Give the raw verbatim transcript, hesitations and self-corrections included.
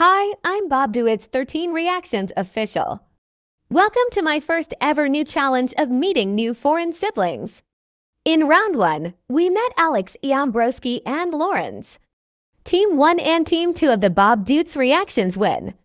Hi, I'm BobDuits thirteen Reactions Official. Welcome to my first ever new challenge of meeting new foreign siblings. In round one, we met Alex, Iambroski, and Lourens. Team one and Team two of the BobDuits Reactions win.